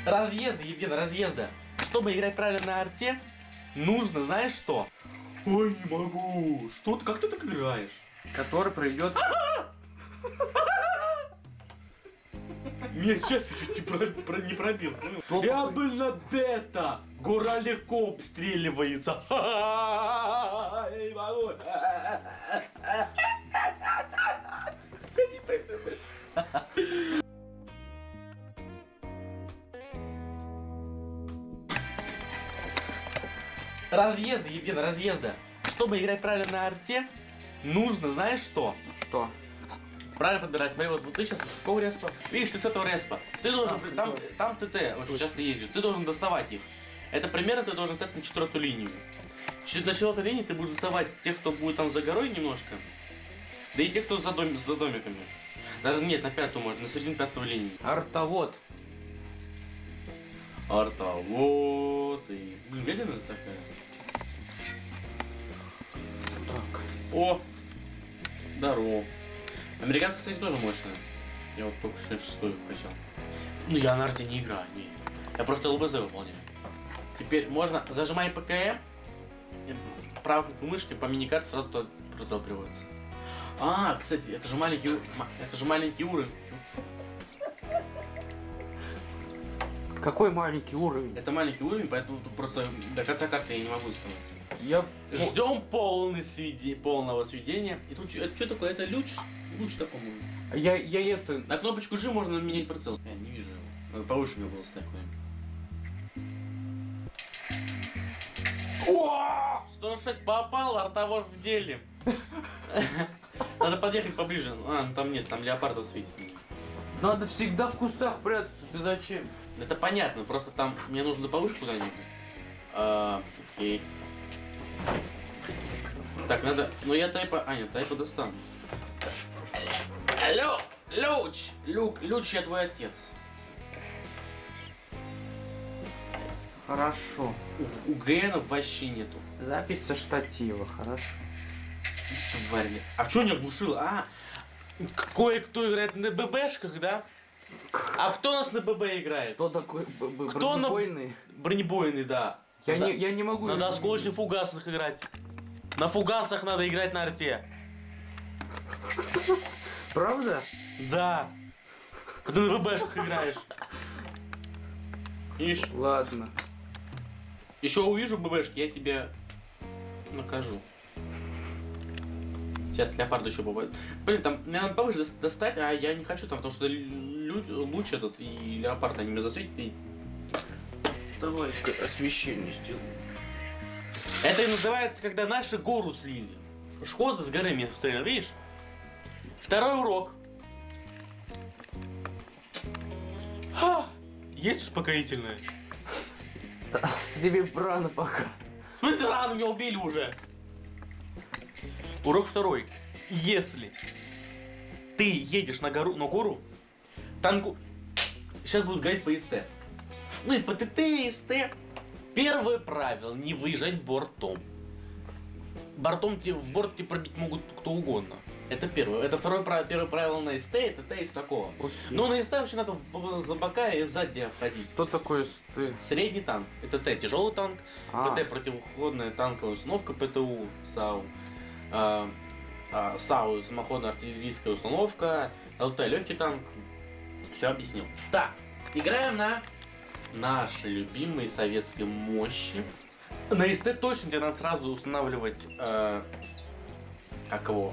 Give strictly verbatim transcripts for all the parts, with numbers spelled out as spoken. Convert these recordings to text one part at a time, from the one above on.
Разъезда, Евген, разъезда. Чтобы играть правильно на арте, нужно, знаешь что? Ой, не могу. Что ты, как ты так играешь? Который проведет... Меня Чафи чуть не, про, про, не пробил. Кто Я такой? был над это. Гора легко обстреливается. Не могу. Разъезда, Евген, разъезда. Чтобы играть правильно на арте, нужно, знаешь что? Что? Правильно подбирать. Смотри, вот ты сейчас с какого респа? Видишь, ты с этого респа. Ты должен, А, там, прикольно. там ТТ очень часто ездят. Ты должен доставать их. Это примерно ты должен стать на четвертую линию. Чуть на четвертой линии ты будешь доставать тех, кто будет там за горой немножко. Да и тех, кто за, дом, за домиками. Даже нет, на пятую можно, на середину пятую линии. Артовод. Артовод. И... Блин, медленно такая. Так. О! Здорово. Американцы, кстати, тоже мощные. Я вот только что шестую хотел. Ну я на арте не играю, не. Я просто ЛБЗ выполняю. Теперь можно, зажимай ПКМ, правой кнопкой мышки по миникарте сразу туда прицел приводится. А, кстати, это же маленький, это же маленький уровень. Какой маленький уровень? Это маленький уровень, поэтому тут просто до конца карты я не могу доставать. Я... Ждем полный сведи... полного сведения. И тут это что такое? Это луч? Луч-то, по-моему. Я, я это... На кнопочку G можно менять прицел. Я не вижу его. Надо повыше мне было ставить куда-нибудь. сто шесть попал, артовод в деле. Надо подъехать поближе. А, ну там нет, там леопарда светит. Надо всегда в кустах прятаться, ты зачем? Это понятно, просто там мне нужно повыше куда-нибудь. А, окей. Так, надо... Ну я тайпа... А, нет, тайпа достану. Алло! Люч! Люк, Люч, я твой отец. Хорошо. У, у Гена вообще нету. Запись со штатива, хорошо. Тварь. А что не оглушил? А, кое-кто играет на ББшках, да? А кто у нас на ББ играет? Что такое Кто на- бронебойный? Бронебойный, да. Я, Надо- не, я не могу... Надо осколочных фугасах играть. На фугасах надо играть на арте. Правда? Да. Когда на ББшках играешь. Видишь? Ладно. Еще увижу ББшки, я тебя накажу. Сейчас леопард еще бывает. Блин, там мне надо повыше дос- достать, а я не хочу там, потому что лю- луч этот и леопард, они меня засветят и... Давай освещение сделаем. Это и называется, когда наши гору слили. Шкода с горы меня встретил, видишь? Второй урок. Ха! Есть успокоительное? С тебе рано пока. В смысле рано, меня убили уже? Урок второй. Если ты едешь на гору, на гору, танку... Сейчас будут говорить по СТ. Ну и по ТТ и СТ. Первое правило, не выезжать бортом. Бортом тебе, в борт тебе пробить могут кто угодно. Это первое. Это второе правило. Первое правило на СТ, ТТ и такого. Окей. Но на СТ вообще надо в- за бока и сзади обходить. Что такое сты? Средний танк. Это Т тяжелый танк. А. ПТ противоходная танковая установка, ПТУ, САУ. А, а, САУ самоходная артиллерийская установка. ЛТ легкий танк. Все объяснил. Так, играем на наши любимые советские мощи. На СТ точно тебе надо сразу устанавливать э, как его?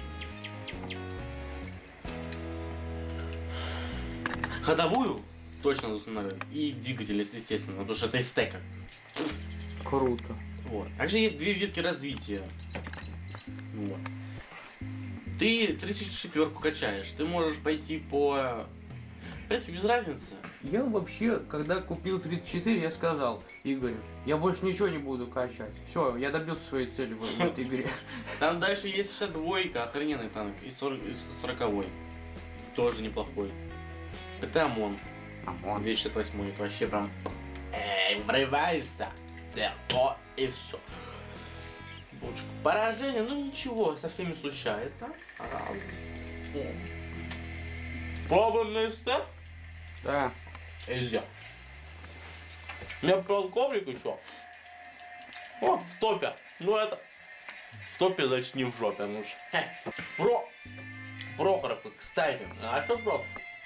Ходовую точно надо устанавливать. И двигатель, естественно, потому что это СТ как. Круто. Вот. Также есть две ветки развития. Вот. Ты тридцать четвёрку качаешь. Ты можешь пойти по... В принципе, без разницы. Я вообще, когда купил тридцать четыре, я сказал Игорю, я больше ничего не буду качать. Все, я добился своей цели в, в этой игре. Там дальше есть шестьдесят два, охрененный танк, и сороковой. Тоже неплохой. ПТ ОМОН. ОМОН. двести шестьдесят восемь, это вообще прям... Эй, врываешься. Да, о, и все. Бочка. Поражение, ну ничего, со всеми случается. Пробуем на СТ? Да. Нельзя. У меня полковник еще. О, в топе. Ну это... В топе, значит, не в жопе. Ну что... Про... Прохоровка, кстати. А что про...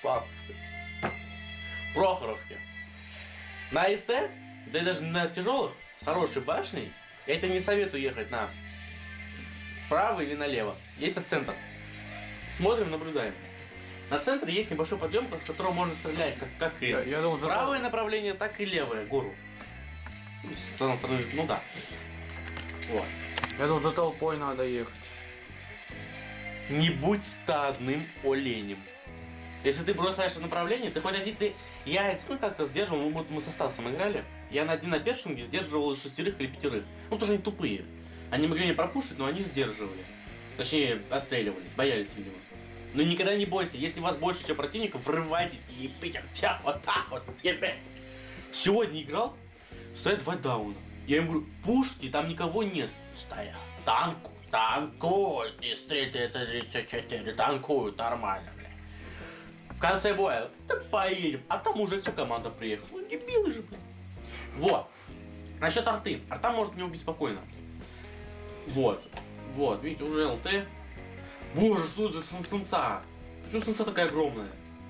Прохоровки. На АСТ, да и даже на тяжелых, с хорошей башней, я это не советую ехать на вправо или налево. Это центр. Смотрим, наблюдаем. На центре есть небольшой подъем, с которого можно стрелять, как, как и Я, я думал, за- правое направление, так и левое, гору. С одной стороны, ну да. Вот. Я думал, за толпой надо ехать. Не будь стадным оленем. Если ты бросаешь направление, ты хоть один, ты... Я один как-то сдерживал, мы, мы со Стасом играли, я на один на першинге сдерживал шестерых или пятерых. Ну, тоже они тупые. Они могли не пропушить, но они сдерживали. Точнее, отстреливались, боялись, видимо. Но никогда не бойся, если у вас больше, чем противников, врывайтесь и ебите всех вот так вот, ебать. Сегодня играл, стоят два дауна. Я им говорю, пушьте, там никого нет. Стоят, танку, танкуют, дистрит это тридцать четыре, танкуют, нормально, бля. В конце боя, да поедем, а там уже вся команда приехала. Ну, дебилы же, блин. Вот. Насчет арты. Арта может не убить спокойно. Вот. Вот, видите, уже ЛТ. Боже, что за сенса? Почему сенса такая огромная?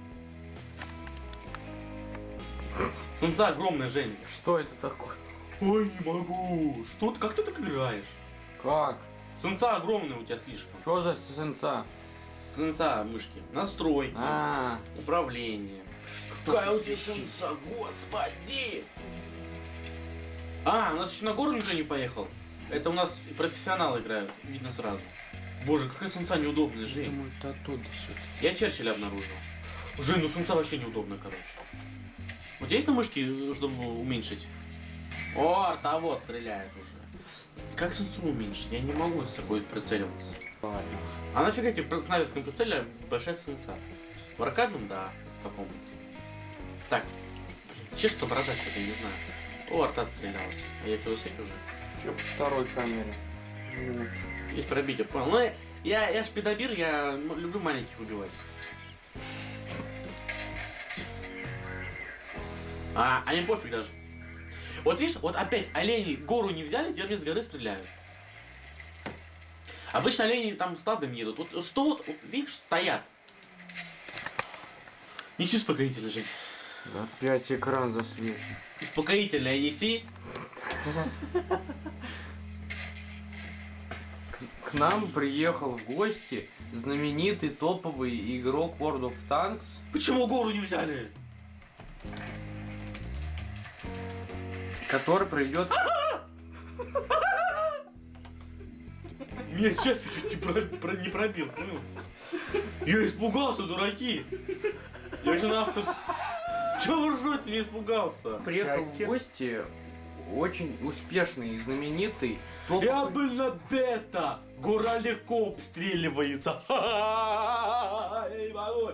Сенса огромная, Женя. Что это такое? Ой, не могу. Что ты, как ты так играешь? Как? Сенса огромная у тебя слишком. Что за сенса? Сенса мышки. Настройки. А, Управление. Какая у тебя сенса, господи! А, у нас еще на гору никто не поехал. Это у нас профессионалы играют, видно сразу. Боже, какая сенса неудобная, Жень. думаю, это оттуда все. Я Черчилля обнаружил. Жень, ну сенса вообще неудобно, короче. Вот есть на мышке, чтобы уменьшить? О, арта вот стреляет уже. Как сенсу уменьшить? Я не могу с такой прицеливаться. Ладно. А нафига тебе в снайперском прицеле большая сенса? В аркадном, да, в таком. Так, чешется борода, что-то, я не знаю. О, арта отстрелялась. А я что, усеки уже? Что по второй камере? М. Есть пробитие, понял. Ну, я, я ж педобир, я люблю маленьких убивать. А, а им пофиг даже. Вот видишь, вот опять олени гору не взяли, теперь мне с горы стреляют. Обычно олени там стадом едут. Вот что вот, вот видишь, стоят. Неси успокоительный, Жень. Опять экран засвечен. Успокоительное неси. К нам приехал в гости знаменитый топовый игрок World of Tanks. Почему гору не взяли? Который придет. Меня Чаффи чуть не, про, про, не пробил, понял? Я испугался, дураки. Я же на авто... Чего вы ржете, я испугался? Приехал в гости очень успешный и знаменитый топовый... Я был на бета. Гора легко обстреливается. Я не могу.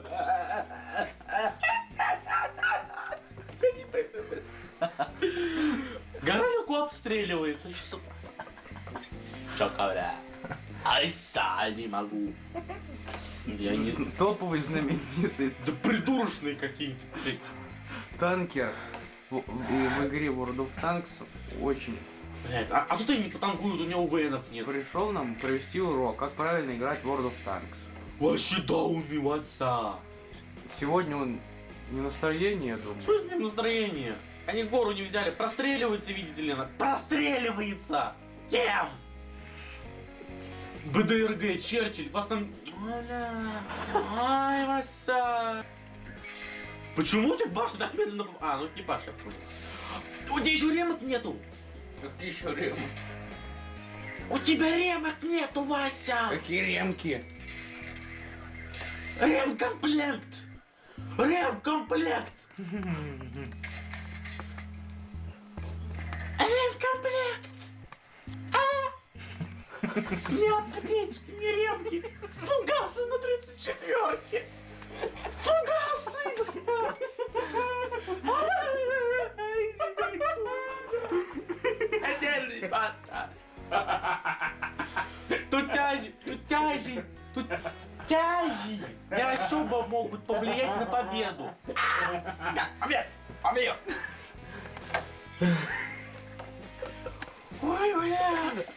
Гора легко обстреливается. Чё, ковря? Айса, не могу. Я не... Топовый знаменитый Да придурочные какие-то. танкер в, в- в игре World of Tanks очень Блядь, а, а тут они потанкуют, у меня УВНов нет. пришел нам провести урок, как правильно играть в World of Tanks. Вообще дауны васа. Сегодня он не настроение, я думаю. Что с ним настроение? Они гору не взяли, простреливается, видите ли, она простреливается! Кем? БДРГ, Черчилль, вас там... Бля, ай, Вася. Почему у тебя башня так медленно... А, ну не башня, я понял. У тебя еще ремок нету? Какие еще ремки? У тебя ремок нету, Вася! Какие ремки? Ремкомплект! Ремкомплект! Ремкомплект! А? Не аптечки, не ремки! Фугасы на тридцать четвёрке! Фугасы, блядь! Отдельный спасатель! Тут тяжи, тут тяжи, тут тяжи не особо могут повлиять на победу. Побед! Побед! Ой, бля.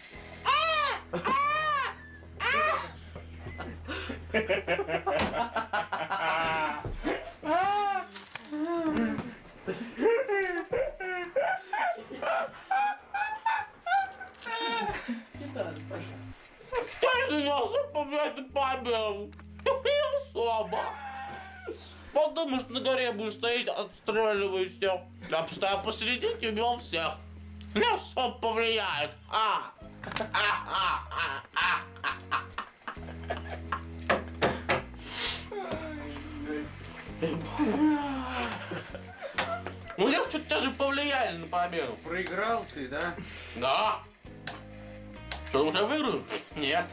Ты нас управляет память. Не особо. Потому что на горе будешь стоять, отстреливаясь всех. Я постоял посередине и убивал всех. Не особо повлияет. А! Ну я что-то даже повлияли на победу. Проиграл ты, да? Да. Что, уже выиграю? Нет.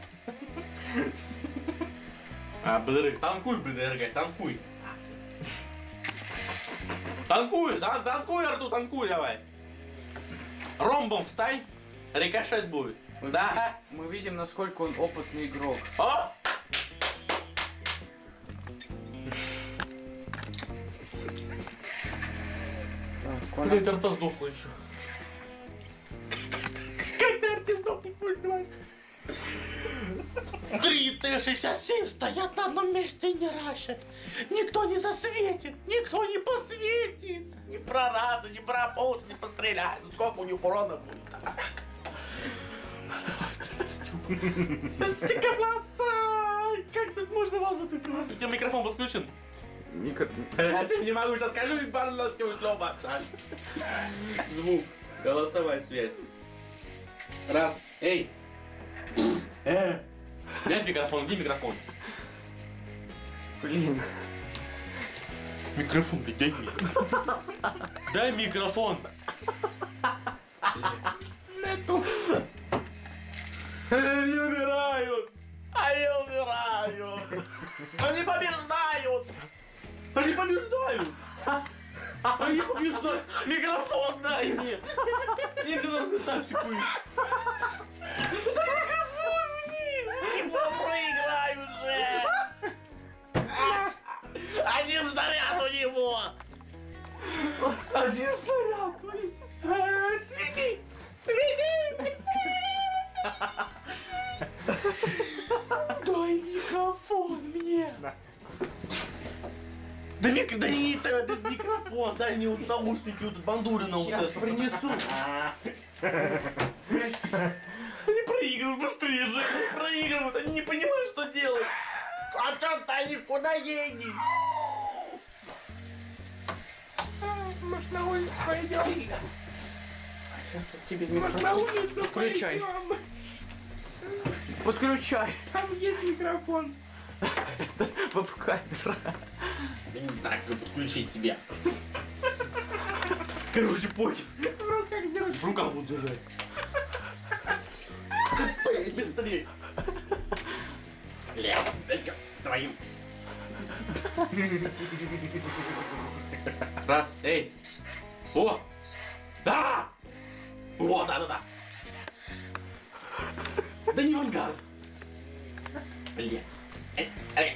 А, БДР, танкуй, БДР, танкуй. Танкуй, да, танкуй, Арту, танкуй давай. Ромбом встань, рикошет будет. Мы Да. видим, мы видим, насколько он опытный игрок. О! Блин, Арта сдохла еще. Когда Арта сдохла, пожалуйста. Три Т шестьдесят семь стоят на одном месте и не рашат. Никто не засветит, никто не посветит. Ни про разу, ни про пол, не постреляет. Ну сколько у них урона будет? Сикопласа! Как тут можно вас отыграть? У тебя микрофон подключен? Микро... Я не могу, сейчас скажу и пару раз слово, Саш. Звук. Голосовая связь. Раз. Эй. Э. Дай микрофон, где микрофон? Блин. Микрофон, блядь, дай мне. Дай микрофон. Нету. Они умирают. Они умирают. Они побеждают. Они побеждают. Они побеждают. Микрофон дай мне. Мне нужно тактику. Микрофон мне. Типа проиграй уже. Один снаряд у него. Один снаряд. Свети. Свети. Дай микрофон мне. Да, мик... да не это микрофон, дай мне вот наушники, вот Бандурина вот Сейчас это. принесу. Они проигрывают быстрее же, они проигрывают, они не понимают, что делать. А что стоишь, куда едешь? Может, на улицу пойдем? Тебе Может, на улицу Подключай. Подключай. Там есть микрофон. Это веб-камера. Я не знаю, как подключить тебя. Короче, похер. В руках держи. В руках буду держать. Быстрее. Бля, дай-ка твою. Раз, эй. О! Да! О, да-да-да. Да не в ангар. Бля. Эй, эй.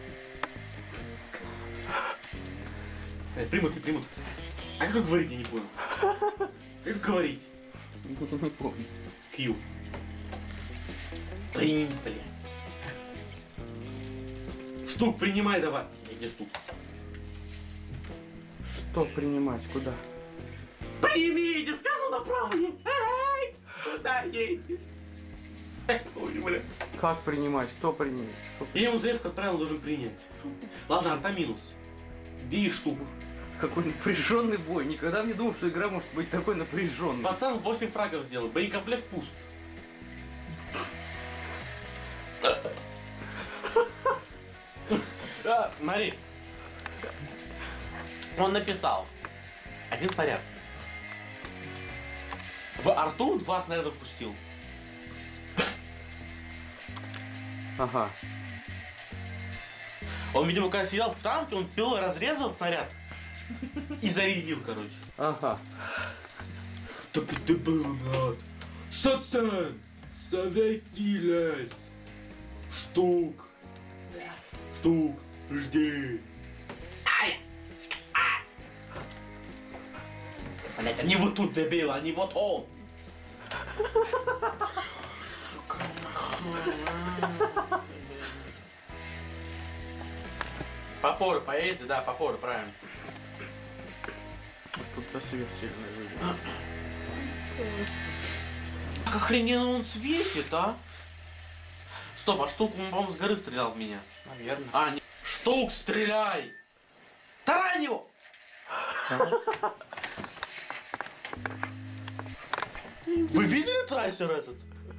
Эй, примут, не примут. А как говорить, я не понял. Как говорить? Не помню. Кью. Блин, бля. Штук принимай давай. Где штук? Что принимать? Куда? Прими, я скажу направо. Эй, куда едешь? Ой, бля. Как принимать? Кто примет? Я ему заявку отправил, должен принять. Ладно, арта минус. Где их штук? Какой напряженный бой. Никогда не думал, что игра может быть такой напряженной. Пацан восемь фрагов сделал, боекомплект пуст. А, смотри. Он написал. Один снаряд. В арту два снаряда впустил. Ага. Он, видимо, когда сидел в танке, он пилой разрезал снаряд и зарядил, короче. Ага. Так ты был над. Шатсан! Советились! Штук! Штук! Жди! Ай! Ай! Блять, они вот тут, дебилы, они вот он. Сука. Попоры поедете, да, попоры, правильно. Тут свет сильно видно. Как охрененно он светит, а? Стоп, а штук, он, по-моему, с горы стрелял в меня. Наверное. А, не... Штук, стреляй! Тарань его! Вы видели трассер этот?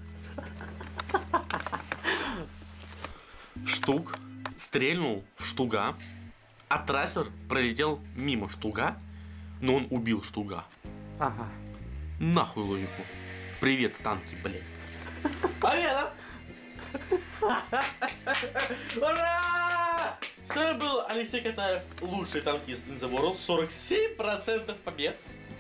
Штук стрельнул в штуга, а трассер пролетел мимо штуга, но он убил штуга. Ага. Нахуй логику. Привет, танки, блядь. Победа! Ура! С вами был Алексей Катаев, лучший танкист in the world. сорок семь процентов побед.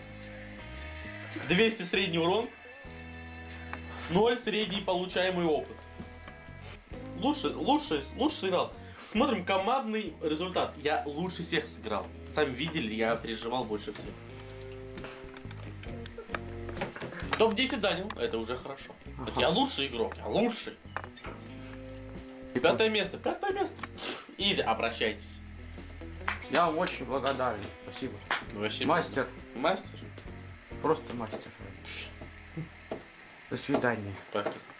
двести средний урон. ноль средний получаемый опыт. Лучше, лучше, лучше сыграл. Смотрим командный результат. Я лучше всех сыграл. Сами видели, я переживал больше всех. топ десять занял, это уже хорошо. Ага. Вот я лучший игрок, я лучший. Пятое место, пятое место. Изи, обращайтесь. Я очень благодарен. Спасибо. Вообще Мастер. Мастер. Просто мастер. До свидания. Пока.